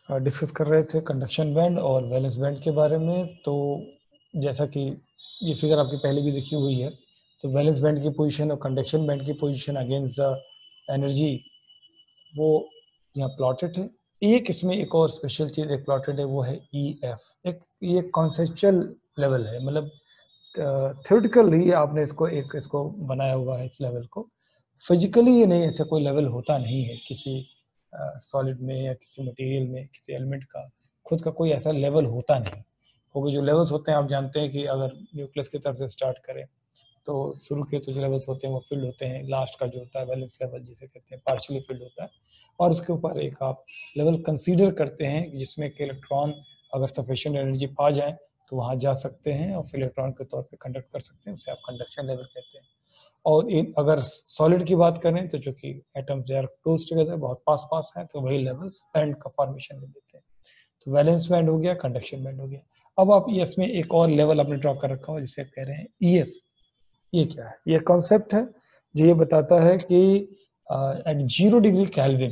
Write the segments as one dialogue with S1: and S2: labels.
S1: Discuss कर रहे थे कंडक्शन बैंड और वैलेंस बैंड के बारे में। तो जैसा कि ये फिगर आपकी पहले भी देखी हुई है, तो वैलेंस बैंड की पोजीशन और कंडक्शन बैंड की पोजीशन अगेंस्ट द एनर्जी वो यहाँ प्लॉटेड है। एक इसमें एक और स्पेशल चीज एक प्लॉटेड है, वो है EF। एक ये कॉन्सेप्चुअल लेवल है, मतलब थ्योरेटिकली आपने इसको बनाया हुआ है इस लेवल को। फिजिकली ये नहीं, ऐसा कोई लेवल होता नहीं है किसी सॉलिड में या किसी मटेरियल में, किसी एलिमेंट का खुद का कोई ऐसा लेवल होता नहीं। क्योंकि जो लेवल्स होते हैं आप जानते हैं कि अगर न्यूक्लियस की तरफ से स्टार्ट करें तो शुरू के तो जो लेवल्स होते हैं वो फील्ड होते हैं, लास्ट का जो होता है वैलेंस लेवल जिसे कहते हैं पार्शियली फील्ड होता है, और उसके ऊपर एक आप लेवल कंसीडर करते हैं जिसमें कि इलेक्ट्रॉन अगर सफिशिएंट एनर्जी पा जाए तो वहाँ जा सकते हैं और फिर इलेक्ट्रॉन के तौर पे कंडक्ट कर सकते हैं, उसे आप कंडक्शन लेवल कहते हैं। और अगर सॉलिड की बात करें तो चूंकि atoms they are close together, बहुत पास पास हैं, तो वही लेवल्स बैंड का फॉर्मेशन ले देते हैं। तो वैलेंस बैंड हो गया, कंडक्शन बैंड हो गया। अब आप इसमें एक और लेवल आपने ड्रॉ कर रखा हो जिसे कह रहे हैं EF। ये क्या है? ये कॉन्सेप्ट है जो ये बताता है कि एट 0 डिग्री केल्विन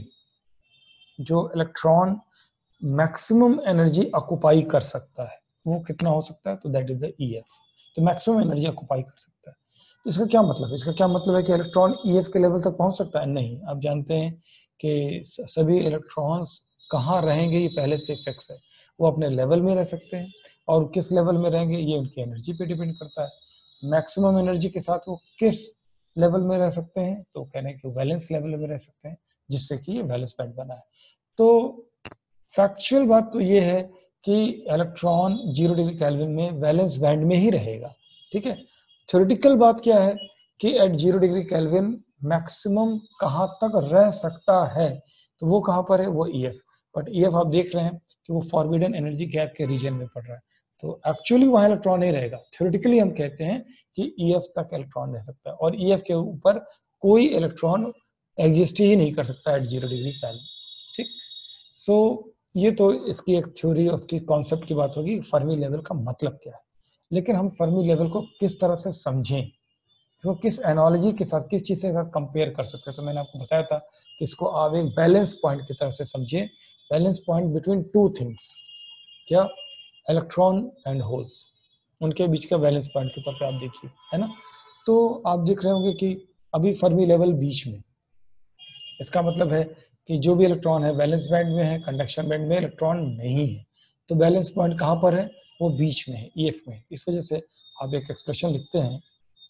S1: जो इलेक्ट्रॉन मैक्सिमम एनर्जी ऑक्युपाई कर सकता है वो कितना हो सकता है, तो दैट इज द EF। तो मैक्सिमम एनर्जी ऑक्युपाई कर सकता है। तो इसका क्या मतलब है? इसका क्या मतलब है कि इलेक्ट्रॉन EF के लेवल तक पहुंच सकता है? नहीं। आप जानते हैं कि सभी इलेक्ट्रॉन्स कहाँ रहेंगे ये पहले से फिक्स है। वो अपने लेवल में रह सकते हैं, और किस लेवल में रहेंगे ये उनकी एनर्जी पे डिपेंड करता है। मैक्सिमम एनर्जी के साथ वो किस लेवल में रह सकते हैं, तो कहने कि वैलेंस लेवल में रह सकते हैं, जिससे कि ये वैलेंस बैंड बना है। तो फैक्चुअल बात तो ये है कि इलेक्ट्रॉन 0 डिग्री केल्विन में वैलेंस बैंड में ही रहेगा, ठीक है। थ्योरेटिकल बात क्या है कि एट 0 डिग्री केल्विन मैक्सिमम कहाँ तक रह सकता है, तो वो कहाँ पर है, वो EF। बट EF आप देख रहे हैं कि वो फॉरबिडन एनर्जी गैप के रीजन में पड़ रहा है, तो एक्चुअली वहां इलेक्ट्रॉन नहीं रहेगा। थ्योरेटिकली हम कहते हैं कि EF तक इलेक्ट्रॉन रह सकता है, और EF के ऊपर कोई इलेक्ट्रॉन एग्जिस्ट ही नहीं कर सकता एट 0 डिग्री केल्विन, ठीक। सो ये तो इसकी एक थ्योरी और उसकी कॉन्सेप्ट की बात होगी, फर्मी लेवल का मतलब क्या है। लेकिन हम फर्मी लेवल को किस तरह से समझें, तो किस एनालॉजी के साथ, किस चीज के साथ कंपेयर कर सकते हैं। तो मैंने आपको बताया था कि इसको आप एक बैलेंस पॉइंट की तरह से समझिए, balance point between two things. क्या? इलेक्ट्रॉन एंड होल्स, उनके बीच का बैलेंस पॉइंट के तौर पे आप देखिए, है ना। तो आप देख रहे होंगे कि अभी फर्मी लेवल बीच में, इसका मतलब है कि जो भी इलेक्ट्रॉन है वैलेंस बैंड में है, कंडक्शन बैंड में इलेक्ट्रॉन नहीं है। तो बैलेंस पॉइंट कहाँ पर है, वो बीच में है, EF में। इस वजह से आप एक एक्सप्रेशन लिखते हैं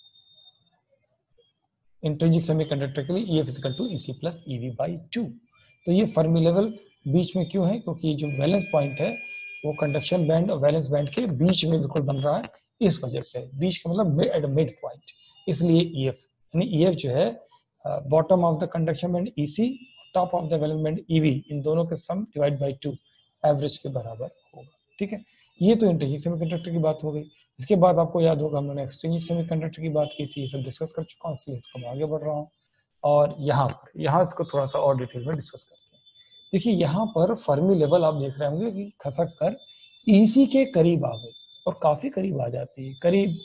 S1: इंट्रिंसिक सेमीकंडक्टर के लिए EF = EC + EV/2। तो ये फर्मी लेवल बीच में क्यों है, क्योंकि जो बैलेंस पॉइंट है वो कंडक्शन बैंड और वैलेंस बैंड के बीच में बिल्कुल बन रहा है। इस वजह से बीच का मतलब एट मिड पॉइंट, इसलिए EF, यानी EF जो है bottom of the conduction band EC, top of the valence band EV, इन दोनों के सम डिवाइड बाय 2 एवरेज के बराबर होगा, ठीक है। ये तो इंट्रिंसिक सेमीकंडक्टर की बात हो गई। इसके बाद आपको याद होगा हमने एक्सट्रिंसिक सेमीकंडक्टर की बात की थी, ये सब डिस्कस कर चुका हूँ, इसलिए इसको मैं आगे बढ़ रहा हूँ। और यहाँ इसको थोड़ा सा और डिटेल में डिस्कस करते हैं। देखिए यहाँ पर फर्मी लेवल आप देख रहे होंगे कि खसक कर EC के करीब आ गई, और काफी करीब आ जाती है, करीब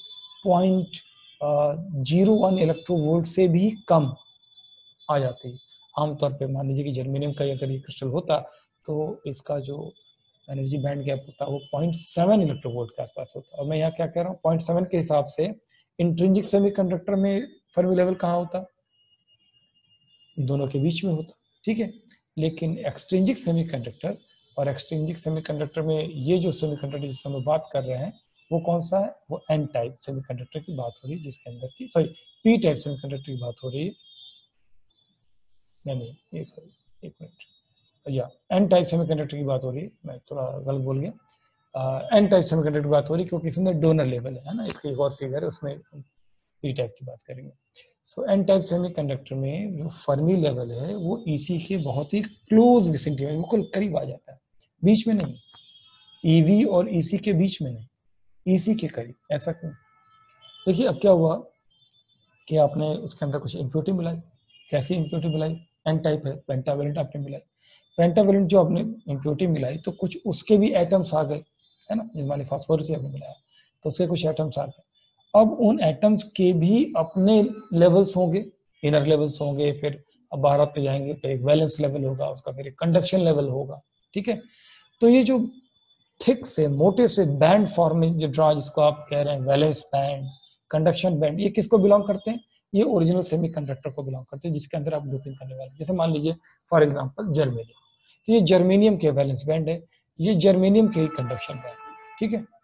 S1: 0.01 इलेक्ट्रोवोल्ट से भी कम आ जाती है। आमतौर पे मान लीजिए कि जर्मेनियम का अगर ये क्रिस्टल होता तो इसका जो एनर्जी बैंड गैप होता है वो 0.7 इलेक्ट्रोवोल्ट के आसपास होता है। और मैं यहाँ क्या कह रहा हूँ, 0.7 के हिसाब से इंट्रिंसिक सेमीकंडक्टर में फर्मी लेवल कहाँ होता, दोनों के बीच में होता, ठीक है। लेकिन एक्सट्रिंसिक सेमीकंडक्टर और एक्सट्रिंसिक सेमीकंडक्टर में ये जो सेमीकंडक्टर जिसकी हम बात कर रहे हैं वो कौन सा है, वो N टाइप सेमीकंडक्टर की बात हो रही है, जिसके अंदर की P टाइप सेमीकंडक्टर की बात हो रही है। नहीं, ये सॉरी, एक मिनट, या N टाइप सेमीकंडक्टर की बात हो रही है, मैं थोड़ा गलत बोल गया। N टाइप सेमीकंडक्टर की बात हो रही है क्योंकि इसमें डोनर लेवल है ना, इसकी एक और फिगर है उसमें P टाइप की बात करेंगे। सो N टाइप सेमीकंडक्टर में जो फर्मी लेवल है वो EC के बहुत ही क्लोज विसिनिटी में, बिल्कुल करीब आ जाता है, बीच में नहीं, EV और EC के बीच में नहीं, EC के करीब। ऐसा क्यों? देखिए अब क्या हुआ कि आपने उसके अंदर कुछ इम्प्योरिटी मिलाई। कैसी इम्प्योरिटी मिलाई? N टाइप है, पेंटावेलेंट आपने मिलाई। पेंटावेलेंट जो आपने इम्प्योरिटी मिलाई तो कुछ उसके भी एटम्स आ गए, है ना, जिस मान फास्फोरस आपने मिलाया तो उसके कुछ एटम्स आ गए। अब उन एटम्स के भी अपने लेवल्स होंगे, इनर लेवल्स होंगे, फिर अब बाहर आते जाएंगे तो एक वैलेंस लेवल होगा, उसका फिर एक कंडक्शन लेवल होगा, ठीक है। तो ये जो थिक से मोटे से बैंड फॉर्मिंग जो ड्रॉ जिसको आप कह रहे हैं वैलेंस बैंड, कंडक्शन बैंड, ये किसको बिलोंग करते हैं? ये ओरिजिनल सेमीकंडक्टर को बिलोंग करते हैं जिसके अंदर आप डोपिंग करने वाले, जैसे मान लीजिए फॉर एग्जांपल जर्मेनियम, तो ये जर्मेनियम के वैलेंस बैंड है, ये जर्मेनियम के कंडक्शन बैंड, ठीक है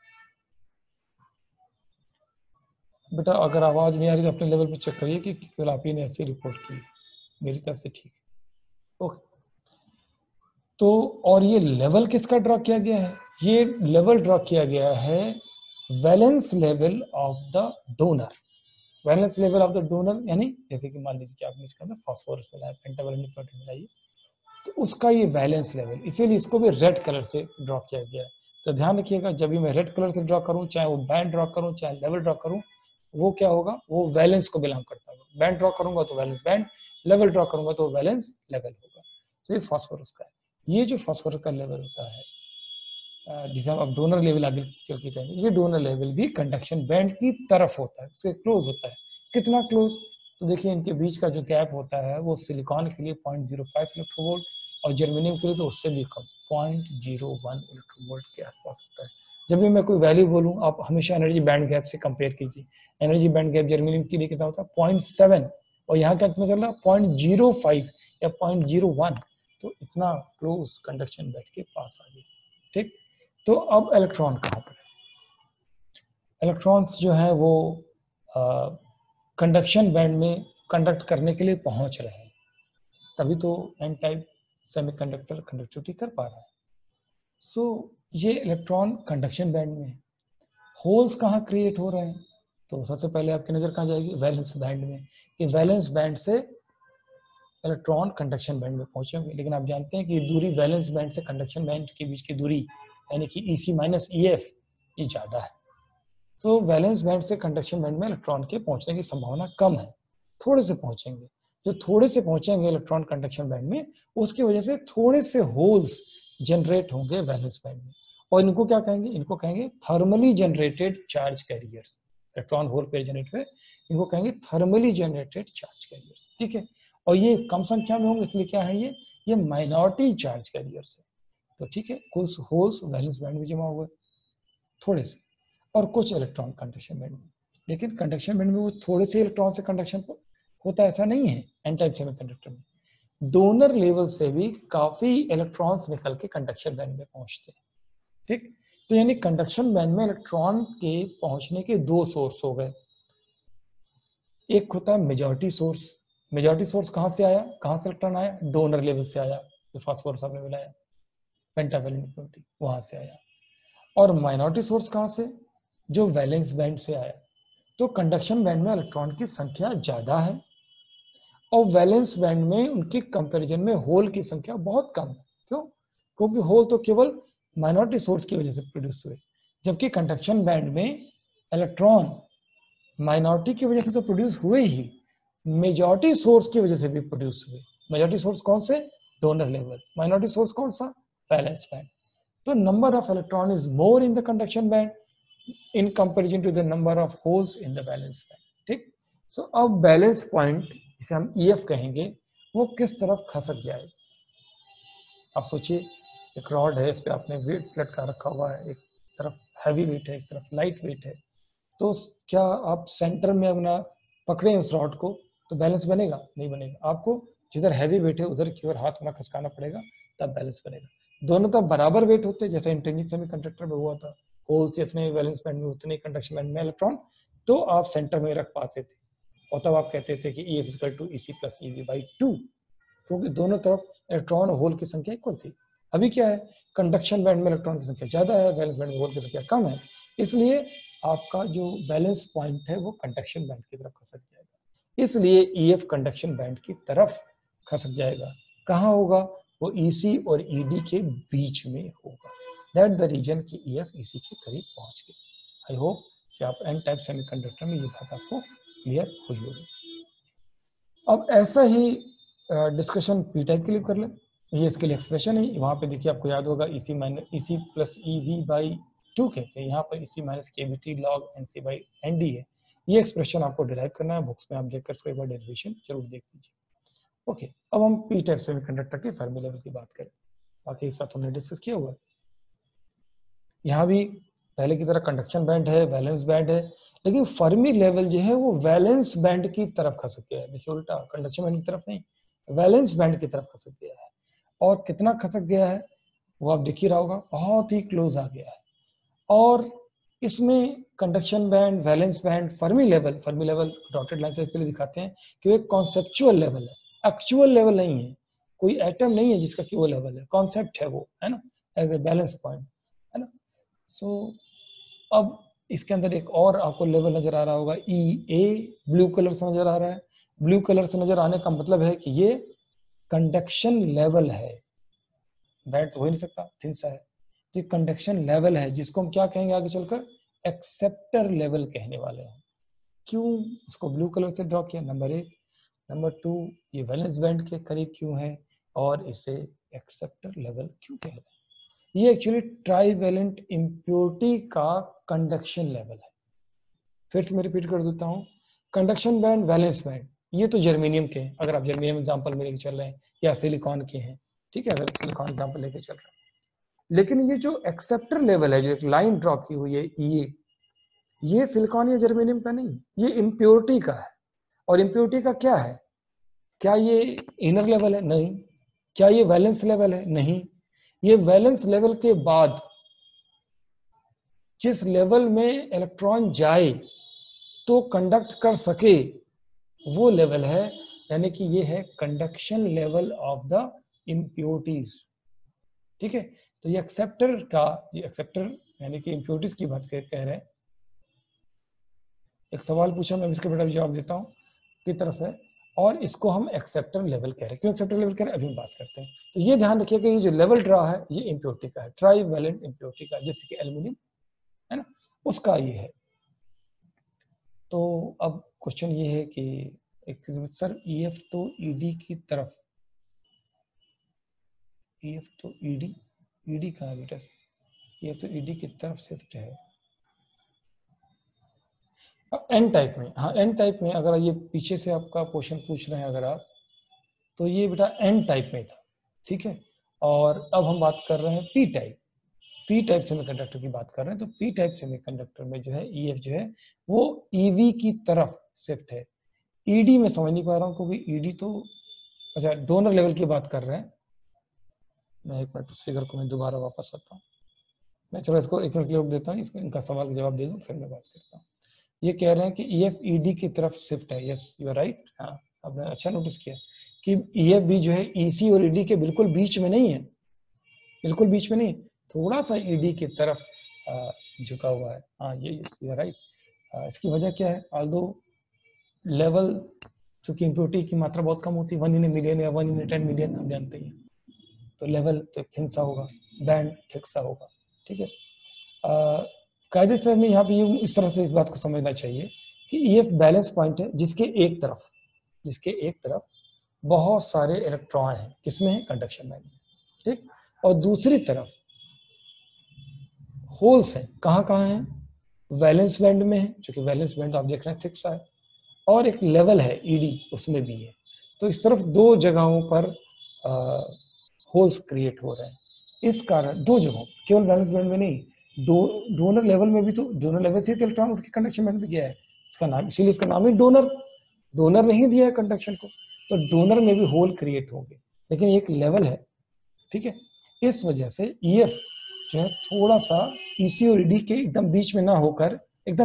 S1: बेटा। अगर आवाज नहीं आ रही तो अपने लेवल पे चेक करिए कि केवल आप ही ने ऐसी रिपोर्ट की, मेरी तरफ से ठीक है। ओके, तो और ये लेवल किसका ड्रॉ किया गया है? ये लेवल ड्रॉ किया गया है valence level of the donor. Valence level of the donor यानी जैसे कि मान लीजिए कि आपने इसके अंदर फास्फोरस मिलाया, पेंटावैलेंट प्रोटीन मिलाई, तो उसका ये वैलेंस लेवल, इसीलिए इसको भी रेड कलर से ड्रॉ किया गया है। तो ध्यान रखिएगा, जब भी मैं रेड कलर से ड्रॉ करूं, चाहे वो बैंड ड्रॉ करूं चाहे लेवल ड्रॉ करूं, वो क्या होगा? वो वैलेंस को बिलोंग करता होगा। बैंड ड्रॉ करूंगा तो वैलेंस बैंड, लेवल ड्रॉ करूंगा तो वैलेंस लेवल होगा। तो ये फास्फोरस का है। ये जो फास्फोरस का लेवल होता है जिसे हम अब डोनर लेवल आगे चल के कहेंगे, ये डोनर लेवल भी कंडक्शन बैंड की तरफ होता है, उसके क्लोज होता है। कितना क्लोज? तो देखिए इनके बीच का जो गैप होता है वो सिलिकॉन के लिए 0.05 इलेक्ट्रोवोल्ट और जर्मेनियम के लिए तो उससे भी कम 0.01 इलेक्ट्रोवोल्ट के आसपास होता है। जब भी मैं कोई वैल्यू बोलूं, आप हमेशा एनर्जी बैंड गैप से कंपेयर कीजिए। एनर्जी बैंड गैप जर्मेनियम के लिए कितना होता है? 0.7, और यहाँ क्या कितना चल रहा है? 0.05 या 0.01। तो इतना क्लोज कंडक्शन बैंड के पास आ गया, ठीक। तो अब इलेक्ट्रॉन कहाँ पर है? इलेक्ट्रॉन्स जो है वो कंडक्शन बैंड में कंडक्ट करने के लिए पहुंच रहे हैं, तभी तो एन टाइप सेमीकंडक्टर कंडक्टिविटी कर पा रहा है। सो ये इलेक्ट्रॉन कंडक्शन बैंड में है। होल्स कहाँ क्रिएट हो रहे हैं? तो सबसे पहले आपकी नजर कहाँ जाएगी? वैलेंस बैंड में। कि वैलेंस बैंड से इलेक्ट्रॉन कंडक्शन बैंड में पहुंचेंगे, लेकिन आप जानते हैं कि दूरी वैलेंस बैंड से कंडक्शन बैंड के बीच की दूरी यानी कि EC माइनस EF ये ज्यादा है। तो वैलेंस बैंड से कंडक्शन बैंड में इलेक्ट्रॉन के पहुंचने की संभावना कम है, थोड़े से पहुंचेंगे। जो थोड़े से पहुंचेंगे इलेक्ट्रॉन कंडक्शन बैंड में, उसकी वजह से थोड़े से होल्स जनरेट होंगे वैलेंस बैंड में, और इनको क्या कहेंगे? इनको कहेंगे thermally generated charge carriers. Electron hole pair generate हुए, इनको कहेंगे थर्मली जनरेटेड चार्ज कैरियर्स, ठीक है। और ये कम संख्या में होंगे, इसलिए क्या है ये माइनॉरिटी चार्ज कैरियर्स है। तो ठीक है, कुछ होल्स वैलेंस बैंड में जमा हुए थोड़े से, और कुछ इलेक्ट्रॉन कंडक्शन बैंड में। लेकिन कंडक्शन बैंड में वो थोड़े से इलेक्ट्रॉन से कंडक्शन होता है ऐसा नहीं है। एन टाइप सेमीकंडक्टर में डोनर लेवल से भी काफी इलेक्ट्रॉन्स निकल के कंडक्शन बैंड में पहुंचते हैं, ठीक। तो यानी कंडक्शन बैंड में इलेक्ट्रॉन के पहुंचने के दो सोर्स हो गए। एक होता है मेजॉरिटी सोर्स। मेजॉरिटी सोर्स कहां से आया? कहां से इलेक्ट्रॉन आया? डोनर लेवल से आया, जो फास्फोरस आपने मिलाया पेंटावैलेंट प्रोटीन, वहां से आया। और माइनॉरिटी सोर्स कहां से? जो वैलेंस बैंड से आया। तो कंडक्शन बैंड में इलेक्ट्रॉन की संख्या ज्यादा है, और वैलेंस बैंड में उनकी कंपैरिजन में होल की संख्या बहुत कम है। क्यों? क्योंकि होल तो केवल माइनॉरिटी सोर्स की वजह से प्रोड्यूस हुए, जबकि कंडक्शन बैंड में इलेक्ट्रॉन माइनॉरिटी की वजह से तो प्रोड्यूस हुए ही, मेजॉरिटी सोर्स की वजह से भी प्रोड्यूस हुए। मेजॉरिटी सोर्स कौन से? Donor level. माइनॉरिटी सोर्स कौन सा? Valence band. तो number of electron is more in the conduction band in comparison to the number of holes in the valence band, ठीक। सो अब बैलेंस पॉइंट जिसे हम EF कहेंगे वो किस तरफ खसक जाएगा? आप सोचिए, एक रॉड है, इस पे आपने वेट लटका रखा हुआ है, एक तरफ हैवी वेट है, एक तरफ लाइट वेट है। तो क्या आप सेंटर में अपना पकड़े उस रॉड को तो बैलेंस बनेगा? नहीं बनेगा। आपको जिधर हैवी वेट है उधर की ओर हाथ अपना खसकाना पड़ेगा, तब बैलेंस बनेगा। दोनों तब बराबर वेट होते, जैसे इंट्रिंसिक सेमीकंडक्टर में हुआ था, होल्स जितने वैलेंस बैंड में उतने कंडक्शन बैंड में इलेक्ट्रॉन, तो आप सेंटर में रख पाते थे, और तब आप कहते थे कि EF = EC + EV/2, क्योंकि दोनों तरफ इलेक्ट्रॉन और होल की संख्या इक्वल थी। अभी क्या है? कंडक्शन बैंड में इलेक्ट्रॉन की संख्या ज्यादा है, वैलेंस बैंड में होल की संख्या कम है, इसलिए आपका जो बैलेंस पॉइंट है वो कंडक्शन बैंड की तरफ खसक जाएगा। इसलिए EF कंडक्शन बैंड की तरफ खसक जाएगा। कहाँ होगा? वो EC और ED के बीच में होगा। दैट द रीजन की EF EC के करीब पहुंच गई। आई होप कि आप एन टाइप सेमीकंडक्टर में ये बात आपको क्लियर हुई होगी। अब ऐसा ही डिस्कशन पी टाइप के लिए कर लें। ये इसके लिए एक्सप्रेशन है, वहाँ पे देखिए आपको याद होगा EC + EV/2 कहते हैं, यहाँ पर EC - KBT log NC by ND है। ये एक्सप्रेशन आपको डिराइव करना है, बुक्स में आप देखकर इसको एक बार डेरिवेशन जरूर देख लीजिए। ओके, अब हम पी टाइप सेमीकंडक्टर के फर्मी लेवल की बात करें। बाकी साथ हमने डिस्कस किया हुआ है। यहाँ भी पहले की तरह कंडक्शन बैंड है, वैलेंस बैंड है, लेकिन फर्मी लेवल जो है वो वैलेंस बैंड की तरफ खसक गया है। देखिए उल्टा, कंडक्शन बैंड की तरफ नहीं, वैलेंस बैंड की तरफ खसक गया है। और कितना खसक गया है वो आप देख ही रहा होगा, बहुत ही क्लोज आ गया है। और इसमें conduction band, valence band, Fermi level dotted line से इसलिए दिखाते हैं कि वो एक कॉन्सेप्चुअल लेवल है, एक्चुअल लेवल नहीं है। कोई एटम नहीं है जिसका कि वो लेवल है, कॉन्सेप्ट है वो, है ना, एज ए बैलेंस पॉइंट, है ना। सो अब इसके अंदर एक और आपको लेवल नजर आ रहा होगा, ई ए, ब्लू कलर से नजर आ रहा है। ब्लू कलर से नजर आने का मतलब है कि ये कंडक्शन लेवल है, बैंड तो हो ही नहीं सकता, थिन सा है। तो कंडक्शन लेवल है जिसको हम क्या कहेंगे आगे चलकर, एक्सेप्टर लेवल कहने वाले हैं। क्यों इसको ब्लू कलर से ड्रॉ किया, नंबर 1। नंबर 2, ये वैलेंस बैंड के करीब क्यों है और इसे एक्सेप्टर लेवल क्यों कह रहे हैं। ये एक्चुअली ट्राईवैलेंट इम्प्योरिटी का कंडक्शन लेवल है। फिर से मैं रिपीट कर देता हूँ, कंडक्शन बैंड, वैलेंस बैंड, ये तो जर्मेनियम के हैं, अगर आप जर्मेनियम एग्जाम्पल में लेके चल रहे हैं, या सिलिकॉन के हैं, ठीक है, अगर सिलिकॉन एग्जाम्पल लेके चल रहे हैं। लेकिन ये जो एक्सेप्टर लेवल है, जो एक लाइन ड्रॉ की हुई है ये सिलिकॉन या जर्मेनियम का नहीं, ये इम्प्योरिटी का है। और इम्प्योरिटी का क्या है, क्या ये इनर लेवल है, नहीं। क्या ये वैलेंस लेवल है, नहीं। ये वैलेंस लेवल के बाद जिस लेवल में इलेक्ट्रॉन जाए तो कंडक्ट कर सके, वो लेवल है, यानी कि ये है conduction level of the impurities, ठीक है। तो ये एक्सेप्टर यानी कि इम्प्योरिटीज की बात कह रहे हैं। एक सवाल पूछा, मैं इसके बेटा जवाब देता हूँ की तरफ है, और इसको हम एक्सेप्टर लेवल कह रहे हैं। क्यों एक्सेप्टर लेवल कह रहे हैं, अभी हम बात करते हैं। तो ये ध्यान रखिए कि ये जो लेवल ड्रा है ये इम्प्योरिटी का है, ट्राईवैलेंट इम्प्योरिटी का, जैसे कि एल्यूमिनियम है ना, उसका ये है। तो अब क्वेश्चन ये है कि एक सर ईएफ तो ईडी की तरफ, ईएफ तो ईडी कहाँ है बेटा, ये तो ईडी की तरफ शिफ्ट है। एन टाइप में, हाँ एन टाइप में, अगर ये पीछे से आपका क्वेश्चन पूछ रहे हैं अगर आप, तो ये बेटा एन टाइप में था, ठीक है। और अब हम बात कर रहे हैं पी टाइप सेमीकंडक्टर की बात कर रहे हैं। तो पी टाइप सेमीकंडक्टर में जो है ईएफ जो है वो ईवी की तरफ शिफ्ट है। ईडी में समझ नहीं पा रहा हूँ, क्योंकि ईडी तो, अच्छा डोनर लेवल की बात कर रहे हैं। मैं एक मिनट फिगर को मैं दोबारा वापस आता हूँ, मैं चलो इसको एक मिनट रोक देता हूँ, इसको इनका सवाल का जवाब दे दूँ फिर मैं बात करता हूँ। ये कह रहे हैं कि ईएफ ईडी की तरफ शिफ्ट है, यस यू आर राइट। हाँ, आपने अच्छा नोटिस किया कि ईएफ भी जो है ईसी और ईडी के बिल्कुल बीच में नहीं है, बिल्कुल बीच में नहीं, थोड़ा सा ईडी की तरफ झुका हुआ है। हाँ ये यस यू आर राइट। इसकी वजह क्या है, ऑल्दो लेवल, चूंकि इम्प्योरिटी की मात्रा बहुत कम होती है, 1 इन ए मिलियन या 1 इन ए 10 मिलियन, हम जानते हैं, तो लेवल तो थिन सा होगा, बैंड थिक सा होगा, ठीक है। कायदे से हमें यहाँ पे इस तरह से इस बात को समझना चाहिए कि ईएफ बैलेंस पॉइंट है जिसके एक तरफ बहुत सारे इलेक्ट्रॉन हैं, किसमें है, कंडक्शन बैंड में, ठीक। और दूसरी तरफ होल्स हैं, कहाँ कहाँ हैं, वैलेंस बैंड में है, क्योंकि वैलेंस बैंड आप देख रहे हैं थिक सा है, और एक लेवल है ईडी, उसमें भी है। तो इस तरफ दो जगहों पर होल्स क्रिएट हो रहे हैं। इस कारण दो जगहों, केवल वैलेंस बैंड में नहीं, डोनर लेवल में भी, तो डोनर लेवल से इलेक्ट्रॉन उठ के कंडक्शन बैंड में गया है, इसका नाम, इसीलिए इसका नाम ही डोनर नहीं दिया है कंडक्शन को, तो डोनर में भी होल क्रिएट होंगे, लेकिन एक लेवल है, ठीक है। इस वजह से ईएफ जो है थोड़ा सा ईसी और ईडी के एकदम बीच में ना होकर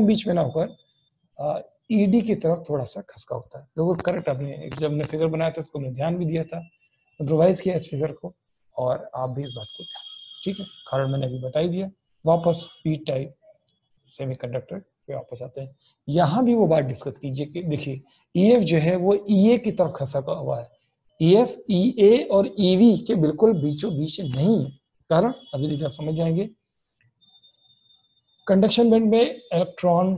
S1: ईडी की तरफ थोड़ा सा खसका होता है। लोगों करेक्ट, आपने जब हमने फिगर बनाया था उसको हमने ध्यान भी दिया था, इम्प्रोवाइज किया इस फिगर को, और आप भी इस बात को ध्यान, ठीक है, कारण मैंने अभी बता ही दिया। वापस पी टाइप सेमीकंडक्टर पे वापस आते हैं, यहाँ भी वो बात डिस्कस कीजिए कि देखिए ईएफ जो है वो ईए की तरफ खसका हुआ है, ईएफ ईए और ईवी के बिल्कुल बीचों बीच नहीं है। कारण अभी देखिए आप समझ जाएंगे, कंडक्शन बैंड में इलेक्ट्रॉन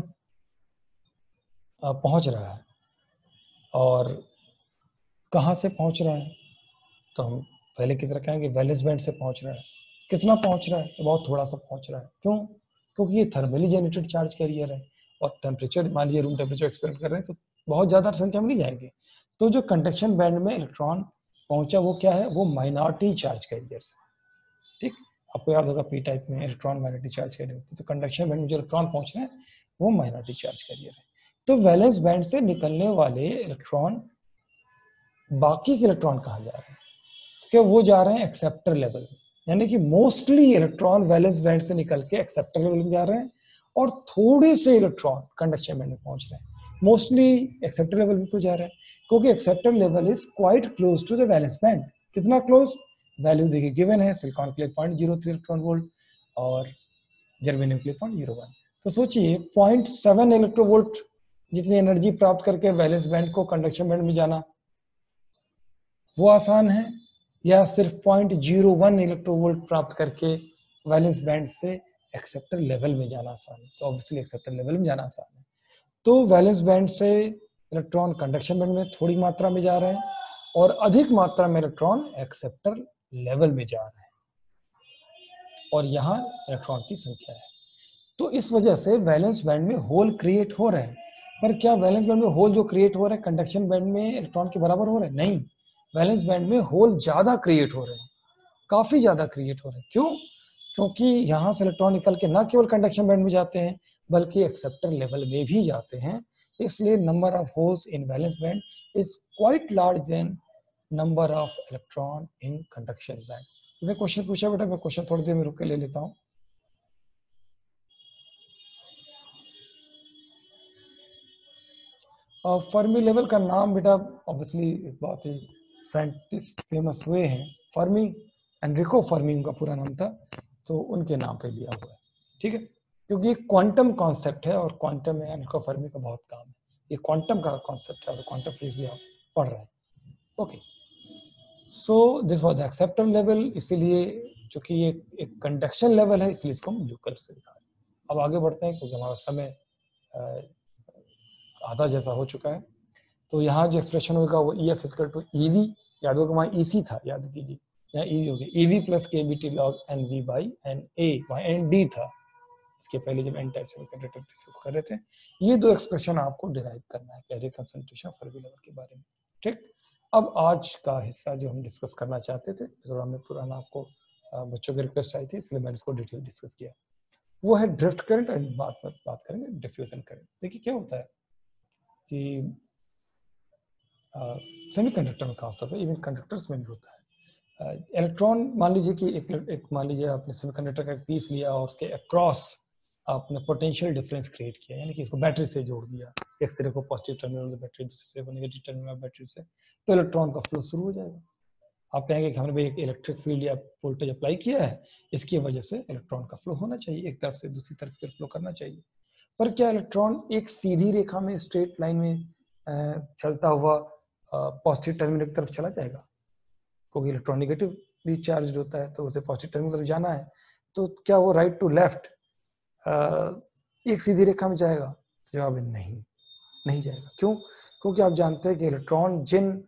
S1: पहुंच रहा है, और कहां से पहुंच रहा है, तो हम पहले की तरह कहेंगे वैलेंस बैंड से पहुंच रहा है। कितना पहुंच रहा है, तो बहुत थोड़ा सा पहुंच रहा है। क्यों, क्योंकि ये थर्मली जनरेटेड चार्ज कैरियर है, और टेम्परेचर मान लीजिए रूम टेम्परेचर एक्सपेक्ट कर रहे हैं, तो बहुत ज्यादा संख्या में नहीं जाएंगे। तो जो कंडक्शन बैंड में इलेक्ट्रॉन पहुंचा वो क्या है, वो माइनॉरिटी चार्ज कैरियर, ठीक। आपको याद होगा पी टाइप में इलेक्ट्रॉन माइनॉरिटी चार्ज कैरियर होती है, तो कंडक्शन बैंड में जो इलेक्ट्रॉन पहुंच रहे हैं वो माइनॉरिटी चार्ज कैरियर है। तो वैलेंस बैंड से निकलने वाले इलेक्ट्रॉन बाकी के इलेक्ट्रॉन कहाँ जा रहे हैं, कि वो जा रहे हैं एक्सेप्टर लेवल में, यानी कि मोस्टली इलेक्ट्रॉन वैलेंस बैंड से निकल के एक्सेप्टर लेवल में जा रहे हैं और थोड़े से इलेक्ट्रॉन कंडक्शन बैंड में पहुंच रहे हैं। मोस्टली एक्सेप्टर लेवल में क्यों जा रहे हैं, क्योंकि acceptor level is quite close to the valence band. कितना क्लोज, वैल्यूज देखिए गिवन है, सिलिकॉन के लिए 0.03 इलेक्ट्रॉन वोल्ट और जर्मेनियम के लिए 0.01। तो सोचिए 0.7 इलेक्ट्रोवोल्ट जितनी एनर्जी प्राप्त करके वैलेंस बैंड को कंडक्शन बैंड में जाना वो आसान है, या सिर्फ 0.01 इलेक्ट्रोवोल्ट प्राप्त करके वैलेंस बैंड से एक्सेप्टर लेवल में जाना आसान है। तो ऑब्वियसली एक्सेप्टर लेवल में जाना आसान है। तो वैलेंस बैंड से इलेक्ट्रॉन कंडक्शन बैंड में थोड़ी मात्रा में जा रहे हैं और अधिक मात्रा में इलेक्ट्रॉन एक्सेप्टर लेवल में जा रहे हैं, और यहाँ इलेक्ट्रॉन की संख्या है। तो इस वजह से वैलेंस बैंड में होल क्रिएट हो रहे हैं। पर क्या वैलेंस बैंड में होल जो क्रिएट हो रहे हैं कंडक्शन बैंड में इलेक्ट्रॉन के बराबर हो रहे हैं? नहीं, वैलेंस बैंड में होल ज्यादा क्रिएट हो रहे हैं, काफी ज्यादा क्रिएट हो रहे हैं। क्यों? क्योंकि यहाँ से इलेक्ट्रॉन निकल के ना केवल कंडक्शन बैंड में जाते हैं बल्कि एक्सेप्टर लेवल में भी जाते हैं। इसलिए number of holes in valence band is quite large than number of electron in conduction band. मैं क्वेश्चन पूछा बेटा, मैं क्वेश्चन थोड़ी देर में रुक के ले लेता हूँ। फर्मी लेवल का नाम बेटा ऑब्वियसली बहुत ही साइंटिस्ट फेमस हुए हैं, फर्मी, एनरिको फर्मी उनका पूरा नाम था, तो उनके नाम पे लिया हुआ है। ठीक है, क्योंकि ये क्वांटम कॉन्सेप्ट है और क्वांटम में एनरिको फर्मी का बहुत काम है। ये क्वांटम का कॉन्सेप्ट है और क्वांटम फिजिक्स भी आप पढ़ रहे हैं। Okay, so this was the acceptor level, इसीलिए चूंकि ये एक कंडक्शन लेवल है इसलिए इसको हम ब्लू कलर से दिखा रहे हैं। अब आगे बढ़ते हैं क्योंकि हमारा समय आधा जैसा हो चुका है। तो यहाँ जो एक्सप्रेशन होगा वो EF इक्वल टू EV, याद होगा वहाँ EC था, याद कीजिए, यहाँ EV हो गया EV plus KBT log NV by NA, वहाँ ND था इसके पहले जब एन टाइप कंडक्टर डिस्कस कर रहे थे। ये दो एक्सप्रेशन आपको डिराइव करना है कैरियर कंसंट्रेशन फर्मी लेवल के बारे में। ठीक, अब आज का हिस्सा जो हम डिस्कस करना चाहते थे, थोड़ा मैं पुराना आपको बच्चों की रिक्वेस्ट आई थी इसलिए मैंने इसको डिटेल डिस्कस किया, वो है ड्रिफ्ट करंट एंड बात करेंगे डिफ्यूजन करंट। देखिए क्या होता है कि सेमीकंडक्टर में खास तौर पर, इवन कंडक्टर्स में भी होता है, इलेक्ट्रॉन मान लीजिए कि एक मान लीजिए आपने सेमीकंडक्टर का एक पीस लिया और उसके अक्रॉस आपने पोटेंशियल डिफरेंस क्रिएट किया, यानी कि इसको बैटरी से जोड़ दिया, एक सिरे को पॉजिटिव टर्मिनल से बैटरी, दूसरे सिरे को नेगेटिव टर्मिनल बैटरी से, तो इलेक्ट्रॉन का फ्लो शुरू हो जाएगा। आप कहेंगे कि हमने एक इलेक्ट्रिक फील्ड या वोल्टेज अप्लाई किया है, इसकी वजह से इलेक्ट्रॉन का फ्लो होना चाहिए, एक तरफ से दूसरी तरफ की फ्लो करना चाहिए। पर क्या इलेक्ट्रॉन एक सीधी रेखा में स्ट्रेट लाइन में चलता हुआ पॉजिटिव टर्मिनल की तरफ चला जाएगा? क्योंकि इलेक्ट्रॉन नेगेटिवली चार्ज होता है तो उसे पॉजिटिव टर्मिनल की तरफ जाना है, तो क्या वो राइट टू लेफ्ट एक सीधी रेखा में जाएगा? जवाब है नहीं जाएगा। क्यों? क्योंकि आप जानते हैं कि इलेक्ट्रॉन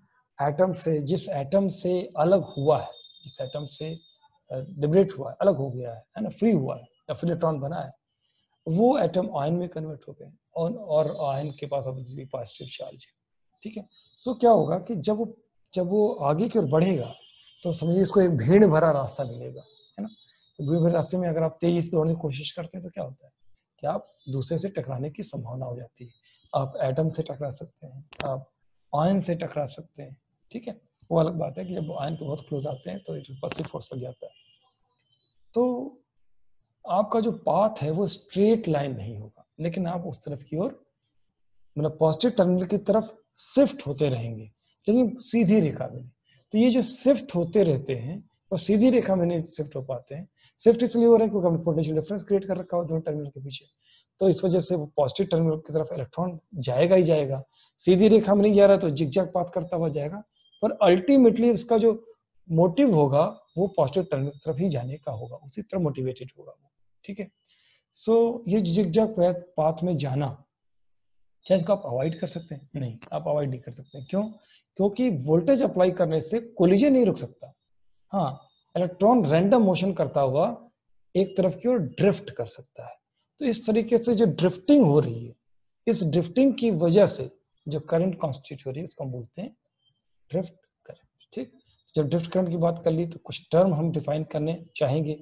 S1: जिस एटम से अलग हुआ है, जिस एटम से लिबरेट हुआ है, अलग हो गया है ना, फ्री हुआ है या फिर इलेक्ट्रॉन बना है, वो एटम आयन में कन्वर्ट हो गए और आयन के पास ऑब्वियसली पॉजिटिव चार्ज है। ठीक है, सो क्या होगा कि जब वो आगे की ओर बढ़ेगा तो समझिए इसको एक भीड़ भरा रास्ता मिलेगा, है ना। भीड़ भरे रास्ते में अगर आप तेजी से दौड़ने की कोशिश करते हैं तो क्या होता है कि आप दूसरे से टकराने की संभावना हो जाती है। आप एटम से टकरा सकते हैं, आप आयन से टकरा सकते हैं। ठीक है, वो अलग बात है कि जब आयन के बहुत क्लोज आते हैं तो रिपल्सिव फोर्स लग जाता है। तो आपका जो पाथ है वो स्ट्रेट लाइन नहीं होगा, लेकिन आप उस तरफ की ओर, मतलब पॉजिटिव टर्मिनल की तरफ शिफ्ट होते रहेंगे, लेकिन सीधी रेखा में। तो ये जो शिफ्ट होते रहते हैं वो सीधी रेखा में नहीं शिफ्ट हो पाते हैं। शिफ्ट इसलिए हो रहा है क्योंकि हमने पोटेंशियल डिफरेंस क्रिएट कर रखा है दोनों टर्मिनल के पीछे, तो इस वजह से वो पॉजिटिव टर्मिनल की तरफ इलेक्ट्रॉन जाएगा ही जाएगा। सीधी रेखा में नहीं जा रहा तो जिगजैग पाथ करता हुआ जाएगा, पर अल्टीमेटली उसका जो मोटिव होगा वो पॉजिटिव टर्मिनल की तरफ ही जाने का होगा, उसी तरह मोटिवेटेड होगा वो। ठीक है, सो ये जिगजैग पाथ में जाना, क्या इसको आप अवॉइड कर सकते हैं? नहीं, आप अवॉइड नहीं कर सकते। क्यों? क्योंकि वोल्टेज अप्लाई करने से कोलिजन नहीं रुक सकता। हाँ, इलेक्ट्रॉन रैंडम मोशन करता हुआ एक तरफ की ओर ड्रिफ्ट कर सकता है। तो इस तरीके से जो ड्रिफ्टिंग हो रही है, इस ड्रिफ्टिंग की वजह से जो करंट कॉन्स्टिट्यूट हो रही है उसको हम बोलते हैं ड्रिफ्ट करंट। ठीक, जब ड्रिफ्ट करंट की बात कर ली तो कुछ टर्म हम डिफाइन करने चाहेंगे।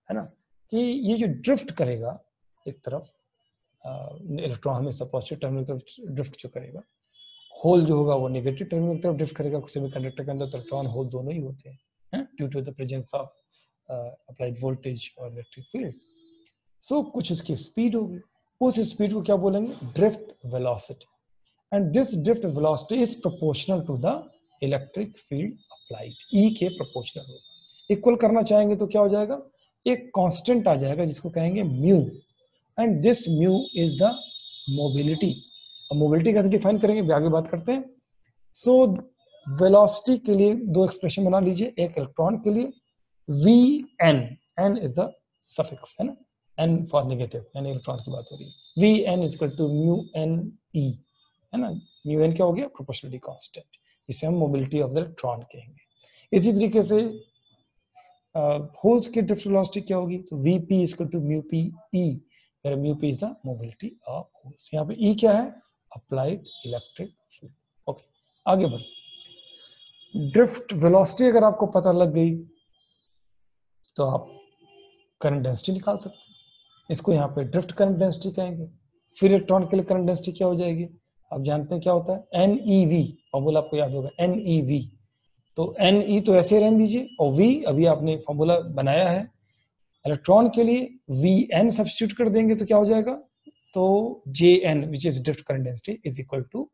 S1: है ना, कि ये जो ड्रिफ्ट करेगा एक तरफ, इलेक्ट्रॉन हमेशा पॉजिटिव टर्मिनल की तरफ ड्रिफ्ट जो करेगा, होल जो होगा वो नेगेटिव टर्मिनल की तरफ ड्रिफ्ट करेगा। सेमीकंडक्टर के अंदर तो इलेक्ट्रॉन होल दोनों ही होते हैं, due to the presence of applied voltage और इलेक्ट्रिक फील्ड। सो कुछ इसकी स्पीड होगी, उस स्पीड को क्या बोलेंगे, drift velocity, and this drift velocity is proportional to the electric field applied, E के प्रोपोर्शनल होगा। इक्वल करना चाहेंगे तो क्या हो जाएगा, एक कांस्टेंट आ जाएगा जिसको कहेंगे mu, and this mu is the mobility. अब मोबिलिटी कैसे डिफाइन करेंगे भी आगे बात करते हैं। सो वेलोसिटी के लिए दो एक्सप्रेशन बना लीजिए, एक इलेक्ट्रॉन के लिए V N, N is the suffix, है ना, एन फॉर नेगेटिव, यानी इलेक्ट्रॉन की बात हो रही है। V N is equal to mu N E, है ना, म्यू एन क्या हो गया, प्रोपोर्शनलिटी कांस्टेंट, जिसे हम मोबिलिटी ऑफ द इलेक्ट्रॉन कहेंगे। इसी तरीके से होल्स की ड्रिफ्ट वेलोसिटी क्या होगी, तो V P is equal to mu P E, where mu p is the mobility of holes। यहाँ पे E क्या है, अप्लाइड इलेक्ट्रिक फील्ड। ओके, आगे बढ़ो। ड्रिफ्ट वेलोसिटी अगर आपको पता लग गई तो आप करंट डेंसिटी निकाल सकते हैं, इसको यहाँ पे ड्रिफ्ट करंट डेंसिटी कहेंगे। फिर इलेक्ट्रॉन के लिए करंट डेंसिटी क्या हो जाएगी, आप जानते हैं क्या होता है, NeV, फॉर्मूला आपको याद होगा NeV, तो Ne तो ऐसे रहने दीजिए, और V अभी आपने फॉर्मूला बनाया है। इलेक्ट्रॉन के लिए Vn सब्स्टिट्यूट कर देंगे तो क्या हो जाएगा, तो Jn which is drift current density is equal to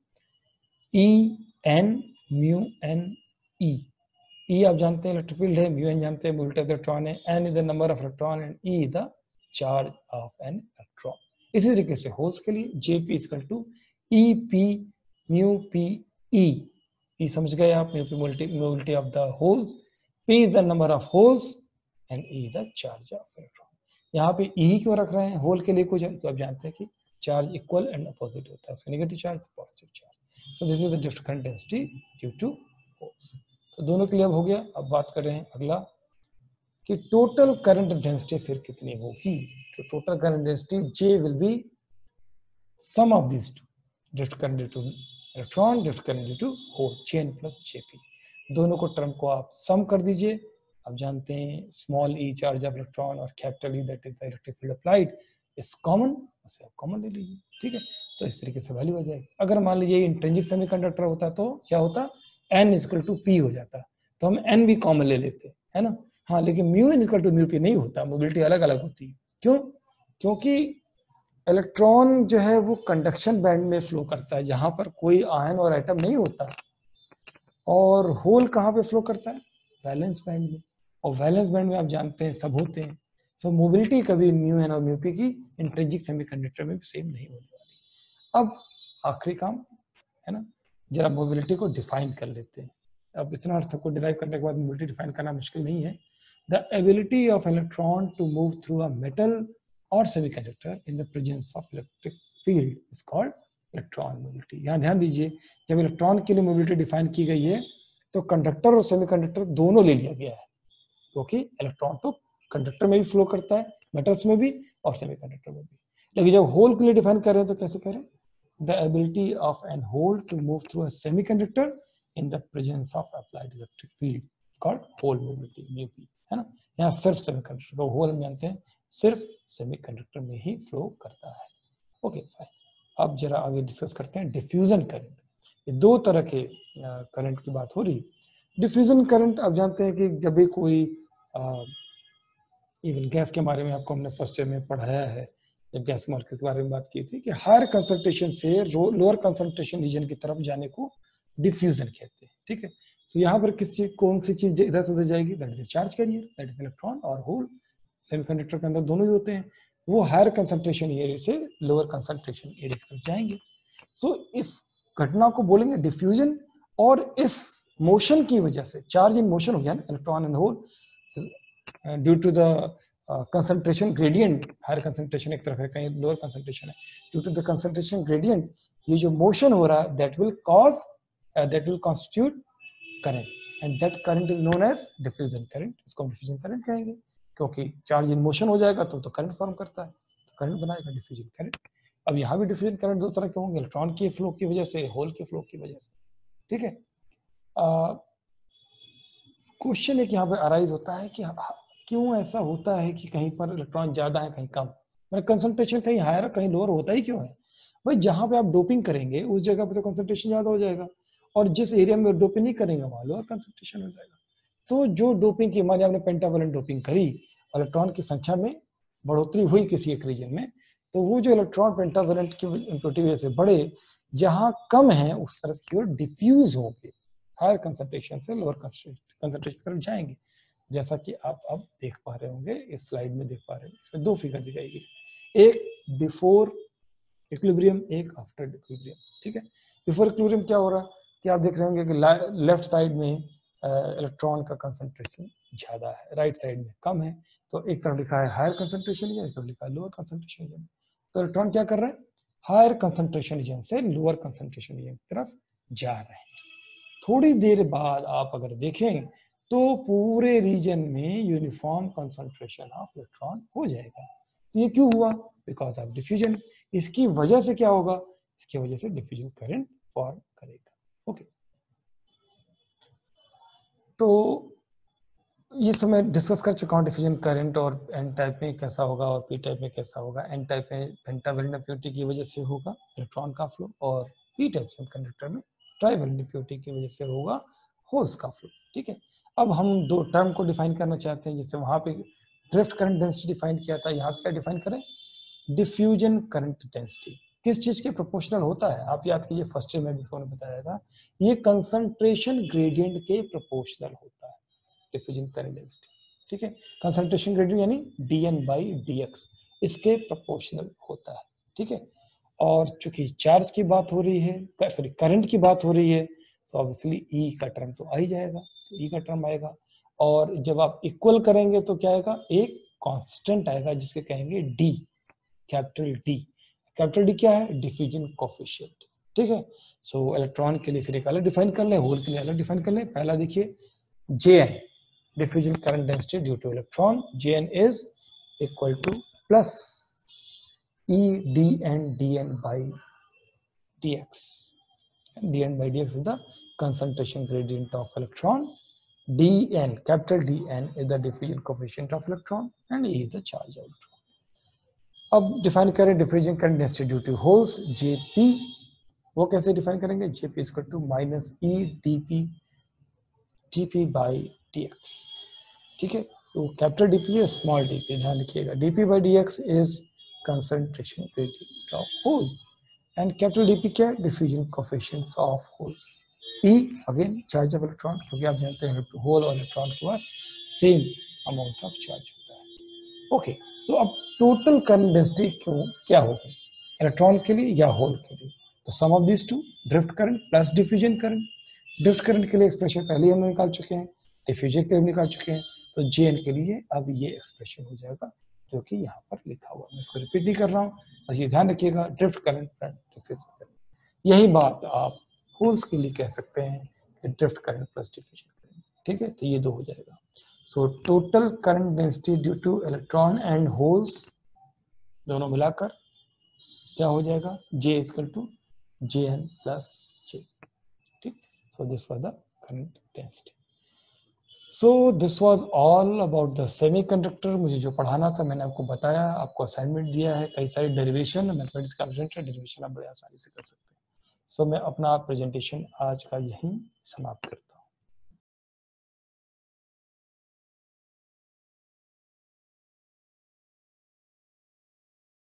S1: En mu n E। E आप जानते हैं इलेक्ट्रिक फील्ड है, mu n जानते हैं मोबिलिटी ऑफ द इलेक्ट्रॉन है, n is the number of electron and E the charge of an electron. इसी तरीके से होल्स के लिए Jp is equal to EP mu p E, E समझ गए आप, mu p mobility of the holes, P is the number of holes and E the charge of electron. यहाँ पे E क्यों रख रहे हैं, होल के लिए कुछ है तो आप जानते हैं कि चार्ज इक्वल एंड अपोजिट होता है, उसका negative charge positive charge. So this is the drift current density due to holes। तो दोनों क्लियर हो गया। अब बात कर रहे हैं अगला कि टोटल करंट डेंसिटी फिर कितनी होगी। तो total current density J will be sum of this two, drift current due to electron, drift current due to hole, Jn plus Jp। दोनों को टर्म को आप सम कर दीजिए। आप जानते हैं small e charge of electron और capital E that is the electric field applied is common, उसे आप कॉमन ले लीजिए, ठीक है। तो इस तरीके से वैल्यू आ जाएगी। अगर मान लीजिए इंट्रिंसिक सेमीकंडक्टर होता तो क्या होता, n इक्वल टू p हो जाता, तो हम n भी कॉमन ले लेते, है ना। हाँ, लेकिन mu n equal to mu p नहीं होता, मोबिलिटी अलग अलग होती है। क्यों, क्योंकि इलेक्ट्रॉन जो है वो कंडक्शन बैंड में फ्लो करता है जहां पर कोई आयन और एटम नहीं होता, और होल कहाँ पे फ्लो करता है, वैलेंस बैंड में, और वैलेंस बैंड में आप जानते हैं सब होते हैं। सो मोबिलिटी कभी म्यू एन और म्यू पी की इंट्रिंसिक सेमीकंडक्टर में भी सेम नहीं होने वाली। अब आखिरी काम है ना, जरा मोबिलिटी को डिफाइन कर लेते हैं। अब इतना सबको डिराइव करने के बाद मोबिलिटी डिफाइन करना मुश्किल नहीं है। The ability of electron to move through a metal और semiconductor in the presence of electric field is called electron mobility. यहाँ ध्यान दीजिए, जब इलेक्ट्रॉन के लिए मोबिलिटी डिफाइन की गई है तो कंडक्टर और सेमीकंडक्टर दोनों ले लिया गया है, क्योंकि इलेक्ट्रॉन तो कंडक्टर में भी फ्लो करता है, मेटल्स में भी और सेमीकंडक्टर में भी। लेकिन जब होल के लिए डिफाइन कर रहे हैं तो कैसे करें, the ability of an hole to move through a semiconductor in the presence of applied electric field is called hole mobility, mu P, है ना। यहाँ सिर्फ सेमीकंडक्टर को होल में जानते हैं, सिर्फ सेमीकंडक्टर में ही फ्लो करता है। Okay fine. अब जरा आगे डिस्कस करते हैं डिफ्यूजन करंट। ये दो तरह के करंट की बात हो रही। डिफ्यूजन करंट आप जानते हैं कि जब भी कोई इवन गैस के बारे में आपको हमने फर्स्ट ईयर में पढ़ाया है, जब गैस मॉलिक्यूल के बारे में बात की थी कि हायर कंसंट्रेशन से लोअर कंसंट्रेशन रीजन की तरफ जाने को डिफ्यूजन कहते हैं, ठीक है। तो यहाँ पर किसी कौन सी चीज इधर से उधर जाएगी, that is charge carrier, that is electron और होल। सेमीकंडक्टर के अंदर दोनों ही होते हैं, वो हायर कंसंट्रेशन एरिया से लोअर कंसंट्रेशन एरिया की तरफ जाएंगे। सो इस घटना को बोलेंगे डिफ्यूजन, और इस मोशन की वजह से चार्ज इन मोशन हो गया ना, electron and hole, due to the concentration gradient, higher concentration एक तरफ है, कहीं लोअर कंसंट्रेशन है, due to the concentration gradient ये जो मोशन हो रहा है that will constitute current, and that current is known as diffusion current. इसको डिफ्यूजन करंट कहेंगे, क्योंकि चार्ज इन मोशन हो जाएगा तो करंट फॉर्म करता है, तो करंट बनाएगा डिफ्यूजन करंट। अब यहाँ भी डिफ्यूजन करंट दो तरह के होंगे, इलेक्ट्रॉन के फ्लो की वजह से, होल के फ्लो की वजह से, ठीक है। क्वेश्चन एक यहाँ पे अराइज होता है क्यों ऐसा होता है कि कहीं पर इलेक्ट्रॉन ज्यादा है कहीं कम, मतलब कंसंट्रेशन कहीं हायर कहीं लोअर होता ही क्यों है? भाई जहां पे आप डोपिंग करेंगे उस जगह पे तो कंसंट्रेशन ज्यादा हो जाएगा, और जिस एरिया में डोपिंग नहीं करेंगे वहां लोअर कंसंट्रेशन हो जाएगा। तो जो डोपिंग की, मान लीजिए आपने पेंटावैलेंट डोपिंग करी, इलेक्ट्रॉन की संख्या में बढ़ोतरी हुई किसी एक रीजन में, तो वो जो इलेक्ट्रॉन पेंटावैलेंट की इम्प्योरिटी वजह से बढ़े, जहां कम है उस तरफ की ओर डिफ्यूज होंगे, हायर कंसंट्रेशन से लोअर कंसंट्रेशन तरफ जाएंगे। जैसा कि आप अब देख पा रहे होंगे, इस स्लाइड में देख पा रहे हैं, इसमें दो फिगर दिखाई गई, एक बिफोर इक्विलिब्रियम, एक आफ्टर इक्विलिब्रियम। ठीक है, बिफोर इक्विलिब्रियम क्या हो रहा है कि आप देख रहे होंगे कि लेफ्ट साइड में इलेक्ट्रॉन का कंसंट्रेशन ज्यादा है, राइट साइड में कम है। तो एक तरफ लिखा है हायर कंसंट्रेशन रीजन, एक तरफ लिखा है लोअर कंसंट्रेशन रीजन। तो इलेक्ट्रॉन क्या कर रहे हैं, हायर कंसंट्रेशन रीजन से लोअर कंसंट्रेशन रीजन की तरफ जा रहे हैं। थोड़ी देर बाद आप अगर देखें तो पूरे रीजन में यूनिफॉर्म कंसंट्रेशन ऑफ इलेक्ट्रॉन हो जाएगा। तो ये क्यों हुआ? Because of diffusion. इसकी वजह से क्या होगा? इसकी वजह से डिफ्यूजन करंट फॉर्म करेगा। ओके, तो ये सब मैं डिस्कस कर चुका हूँ, डिफ्यूजन करंट, और एन टाइप में कैसा होगा और पी टाइप में कैसा होगा। एन टाइप में पेंटावैलेंट इम्प्योरिटी की वजह से होगा इलेक्ट्रॉन का फ्लो, और पी टाइप सेमीकंडक्टर में ट्राइवैलेंट इम्प्योरिटी की वजह से होगा होल्स का फ्लो। ठीक है, अब हम दो टर्म को डिफाइन करना चाहते हैं, जैसे वहां पे ड्रिफ्ट करंट डेंसिटी डिफाइन किया था, यहाँ पे क्या डिफाइन करें? डिफ्यूजन करंट डेंसिटी किस चीज के प्रोपोर्शनल होता है? आप याद कीजिए, फर्स्ट ईयर में भी इसको मैंने बताया था, ये कंसंट्रेशन ग्रेडियंट के प्रोपोर्शनल होता है डिफ्यूजन करंट डेंसिटी। ठीक है, कंसंट्रेशन ग्रेडियंट यानी dN/dx इसके प्रोपोर्शनल होता है। ठीक है, और चूंकि चार्ज की बात हो रही है, सॉरी करंट की बात हो रही है, तो ऑब्वियसली ई का टर्म तो आ ही जाएगा, तो ई का टर्म आएगा। और जब आप इक्वल करेंगे तो क्या आएगा? एक कांस्टेंट आएगा जिसके कहेंगे D, capital D. Capital D क्या है? Diffusion coefficient. ठीक है, सो इलेक्ट्रॉन के लिए फिर एक अलग डिफाइन कर लें, होल के लिए अलग डिफाइन कर लें। पहला देखिए, Jn, diffusion current density due to electron, Jn is equal to plus E dN by dx. dN by dx is the concentration gradient of electron. dN, capital dN is the diffusion coefficient of electron, and E is the charge of electron. अब define करें diffusion current density due to holes, Jp। वो कैसे define करेंगे? Jp is equal to minus E dp by dx। ठीक है, तो capital DP है, small DP, ध्यान रखिएगा। DP by D X is concentration gradient of hole, and capital DP क्या है? Diffusion coefficients of holes. E again charge of electron, क्योंकि आप जानते हैं होल और इलेक्ट्रॉन के पास सेम अमाउंट ऑफ चार्ज होता है। ओके, तो अब टोटल करंट डेंसिटी क्या होगी इलेक्ट्रॉन के लिए या होल के लिए? तो sum of this two, drift current plus diffusion current. Drift current के लिए एक्सप्रेशन पहले ही हम निकाल चुके हैं, डिफ्यूजन के लिए निकाल चुके हैं, तो Jn के लिए अब ये एक्सप्रेशन हो जाएगा जो कि यहाँ पर लिखा हुआ है। मैं इसको रिपीट नहीं कर रहा हूँ, बस ये ध्यान रखिएगा, drift current plus diffusion current. यही बात आप होल्स के लिए कह सकते हैं कि drift current plus diffusion current. ठीक है, तो ये दो हो जाएगा। So total current density due to electron and holes दोनों मिलाकर क्या हो जाएगा? J equal to Jn plus J। ठीक, so this was the current density. So this was all about the semiconductor. मुझे जो पढ़ाना था मैंने आपको बताया, आपको असाइनमेंट दिया है, कई सारी डेरिवेशन, मैथमेटिक्स का सब्जेक्ट है, डेरिवेशन आप बड़े आसानी से कर सकते हैं। सो मैं अपना प्रेजेंटेशन आज का यहीं समाप्त करता हूँ।